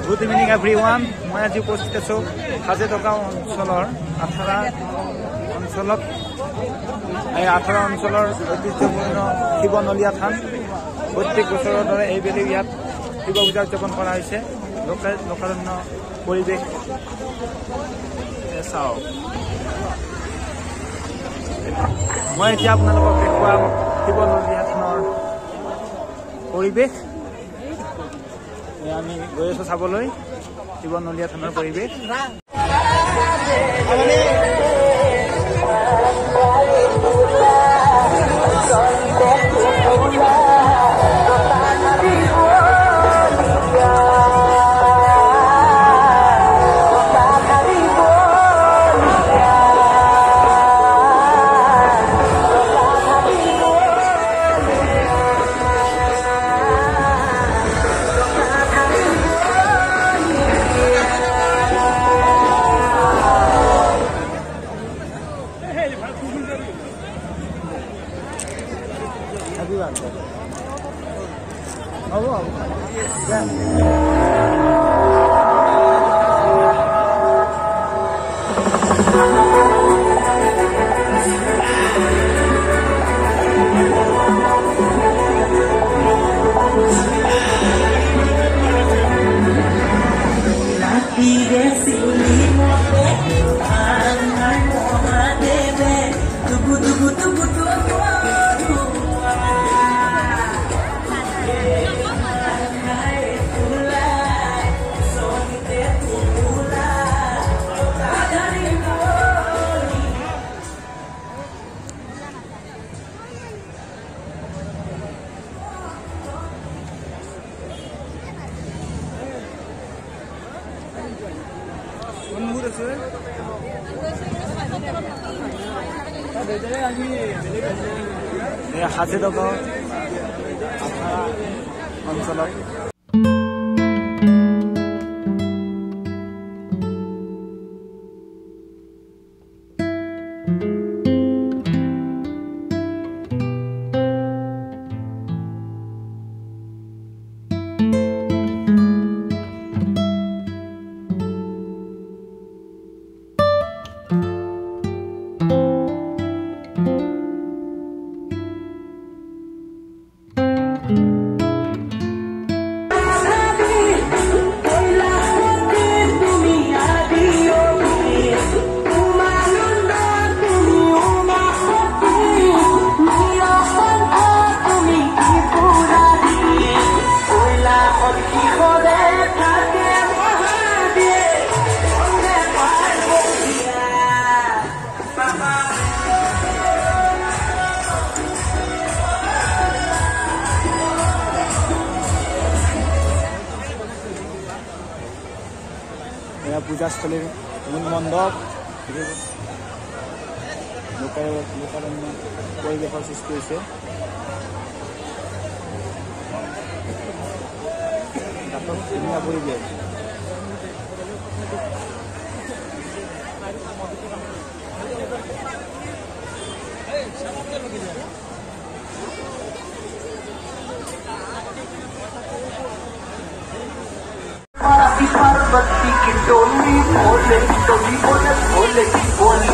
Good evening everyone. মই আজি উপস্থিত আছো হাজেটকা অঞ্চলৰ আঠাৰা অঞ্চলত এই আঠাৰা অঞ্চলৰ ঐতিহ্যপূৰ্ণ শিৱনলীয়া থান প্ৰত্যেক বছৰৰ দৰে এইবেলি ইয়াত শিৱ পূজা উদযাপন কৰা হৈছে লোকাৰণ্য পৰিৱেশ চাও মই এতিয়া আপোনালোকক দেখুৱাম শিৱনলীয়া থানৰ পৰিৱেশ আমি গৈ আছো চাবলৈ শিৱনলীয়া থানৰ পৰিৱেশ হাজেটকা আঠাৰা অঞ্চলত পূজাস্থলীৰ মূল মণ্ডপ লোকাৰণ্য পৰিৱেশৰ সৃষ্টি হৈছে ধুনীয়া পৰিৱেশ पार्वती की टोली बोले टोली बोले बोले बोले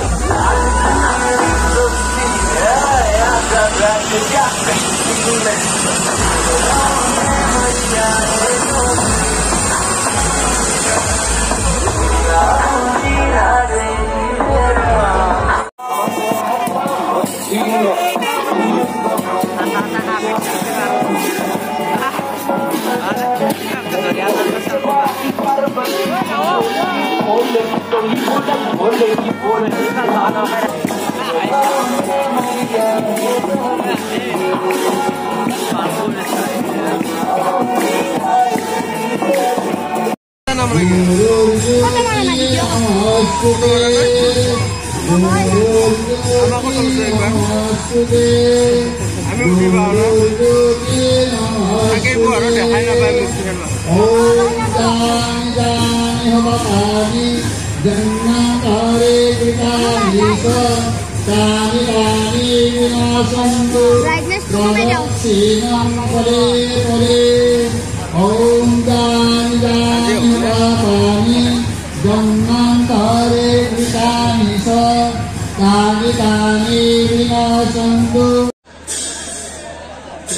Om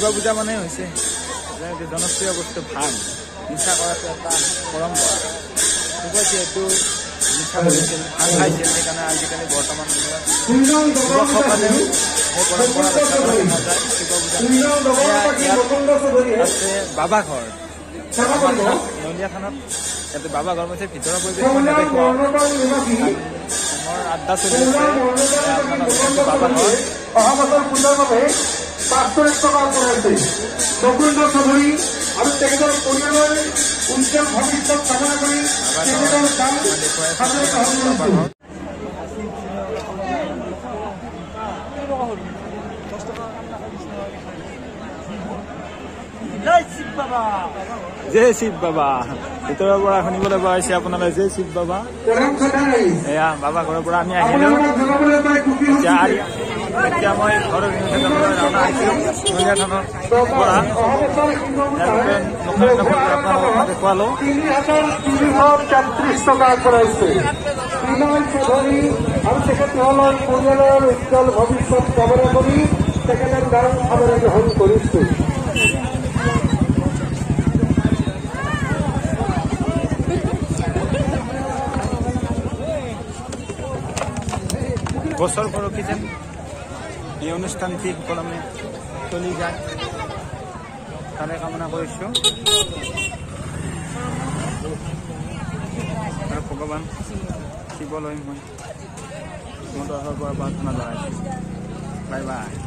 পূজা মানে হৈছে জনপ্ৰিয় বস্তু ভাং নিচা কৰাটো এটা পৰম্পৰা কৈছে এইটো নিচা কৰিছিল ভাং খাইছিল সেইকাৰণে আজিকালি বৰ্তমান যুৱকসকলেও সেই পৰম্পৰা ৰক্ষা কৰিব নাযায় শিৱ পূজা আছে বাবা ঘৰ নলীয়া থানত ইয়াতে বাবা ঘৰ হৈছে ভিতৰৰ পৰিৱেশ নেদেখুৱাওঁ মোৰ আড্ডা চলি আছে বাবা ঘৰ অহা বছৰ পূজাৰ বাবে 500 টকা কৰাইছে নকুন্দ চৌধুৰী আৰু তেখেতৰ পৰিয়ালৰ উজ্জ্বল ভৱিষ্যত কামনা কৰি তেখেতৰ কাম সাদৰে গ্ৰহণ কৰিছোঁ। জয় শিৱ বাবা ভিতৰৰ পৰা শুনিবলৈ পোৱা হৈছে আপোনালোকে জয় শিৱ বাবা এয়া বাবা ঘৰৰ পৰা আমি আহিলো এতিয়া মই ঘৰৰ ৰাওনা আহিছোঁ নলীয়া থানৰ পৰা দেখুৱালো 3,233 টকা কৰাইছে বিনয় চৌধুৰী আৰু তেখেতসকলৰ পৰিয়ালৰ উজ্জ্বল ভৱিষ্যত কামনা কৰি তেখেতৰ দান সাদৰে গ্ৰহণ কৰিছোঁ। বছৰ পৰহি যেন এই অনুষ্ঠানটি সুকলমে চলি যায় তাৰে কামনা কৰিছোঁ আৰু ভগৱান শিৱলৈ মই মোৰ তৰফৰ পৰা প্ৰাৰ্থনা জনাইছোঁ বাই বাই।